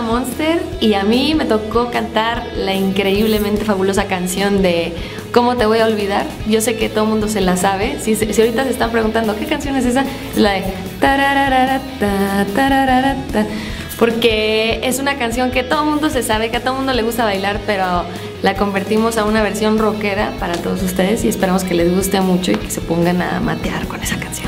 Monster y a mí me tocó cantar la increíblemente fabulosa canción de ¿Cómo te voy a olvidar? Yo sé que todo el mundo se la sabe. Si ahorita se están preguntando ¿qué canción es esa? Es la de tarararata, tarararata, porque es una canción que todo el mundo se sabe, que a todo el mundo le gusta bailar, pero la convertimos a una versión rockera para todos ustedes y esperamos que les guste mucho y que se pongan a matear con esa canción.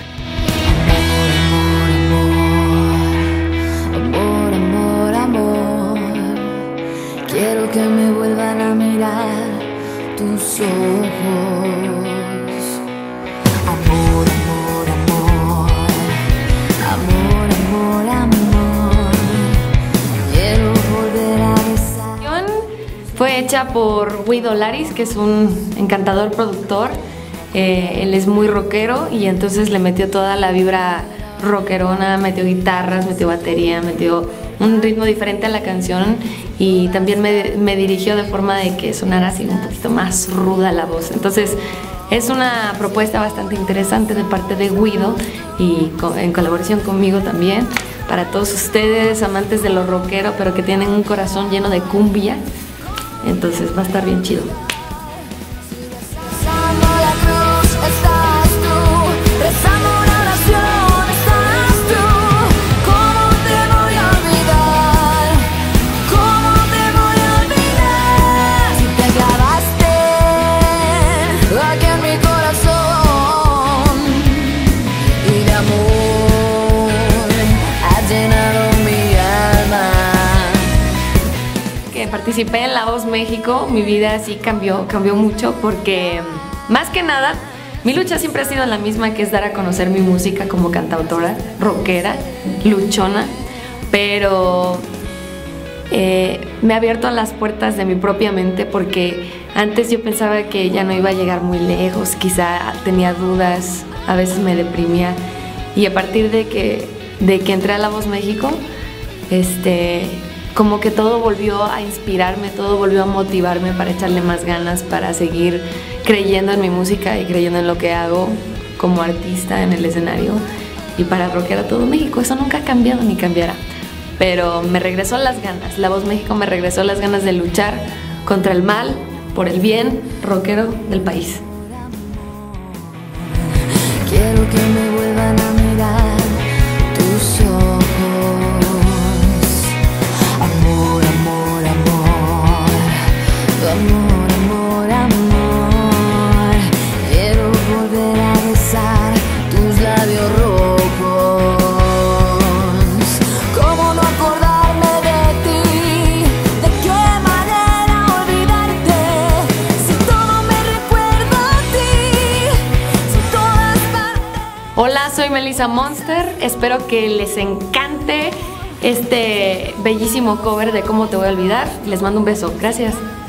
Quiero que me vuelvan a mirar tus ojos. Amor, amor, amor. Amor, amor, amor. Quiero volver a besar. La canción fue hecha por Guido Laris, que es un encantador productor. Él es muy rockero y entonces le metió toda la vibra rockerona, metió guitarras, metió batería, metió un ritmo diferente a la canción y también me dirigió de forma de que sonara así un poquito más ruda la voz. Entonces es una propuesta bastante interesante de parte de Guido y en colaboración conmigo también, para todos ustedes amantes de lo rockero pero que tienen un corazón lleno de cumbia. Entonces va a estar bien chido. Participé en La Voz México, mi vida sí cambió mucho porque más que nada mi lucha siempre ha sido la misma, que es dar a conocer mi música como cantautora, rockera, luchona, pero me ha abierto las puertas de mi propia mente porque antes yo pensaba que ya no iba a llegar muy lejos, quizá tenía dudas, a veces me deprimía y a partir de que entré a La Voz México, como que todo volvió a inspirarme, todo volvió a motivarme para echarle más ganas, para seguir creyendo en mi música y creyendo en lo que hago como artista en el escenario y para rockear a todo México. Eso nunca ha cambiado ni cambiará, pero me regresó las ganas. La Voz México me regresó las ganas de luchar contra el mal, por el bien rockero del país. Quiero que me vuelvan a mirar tus ojos. Amor, amor, amor. Quiero volver a besar tus labios rojos. ¿Cómo no acordarme de ti? ¿De qué manera olvidarte? Si todo me recuerda a ti, si todas partes. Hola, soy Melissa Monster. Espero que les encante este bellísimo cover de ¿Cómo te voy a olvidar? Les mando un beso. Gracias.